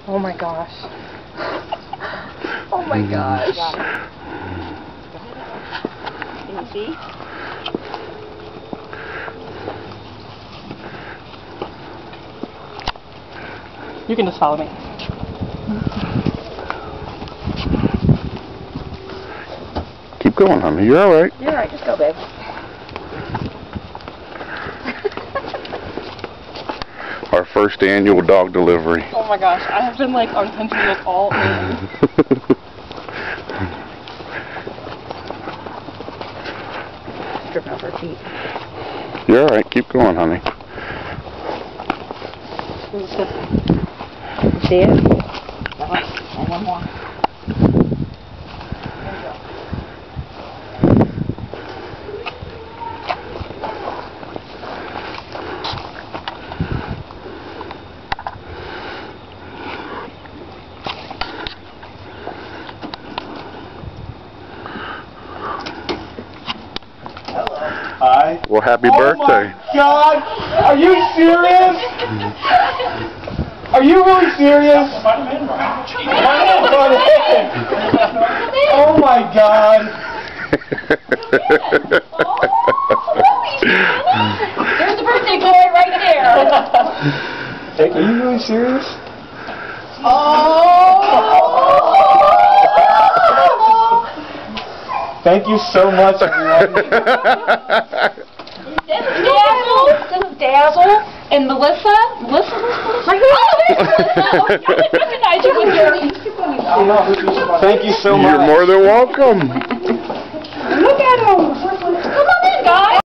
Oh my gosh. Oh my gosh. Can you see? You can just follow me. Keep going, honey. You're alright. You're alright, just go, babe. Our first annual dog delivery. Oh my gosh, I have been like on 10 wheels all morning. Strip out her feet. You're alright. Keep going, honey. See it? And one more. Hi. Well, happy birthday. Oh my God! Are you serious? Are you really serious? Oh my God! There's the birthday boy right there. Are you really serious? Oh! Thank you so much, everyone. This is Dazzle and Melissa. Melissa? Oh, there's Melissa. I recognize you when you're... Thank you so much. You're more than welcome. Look at him.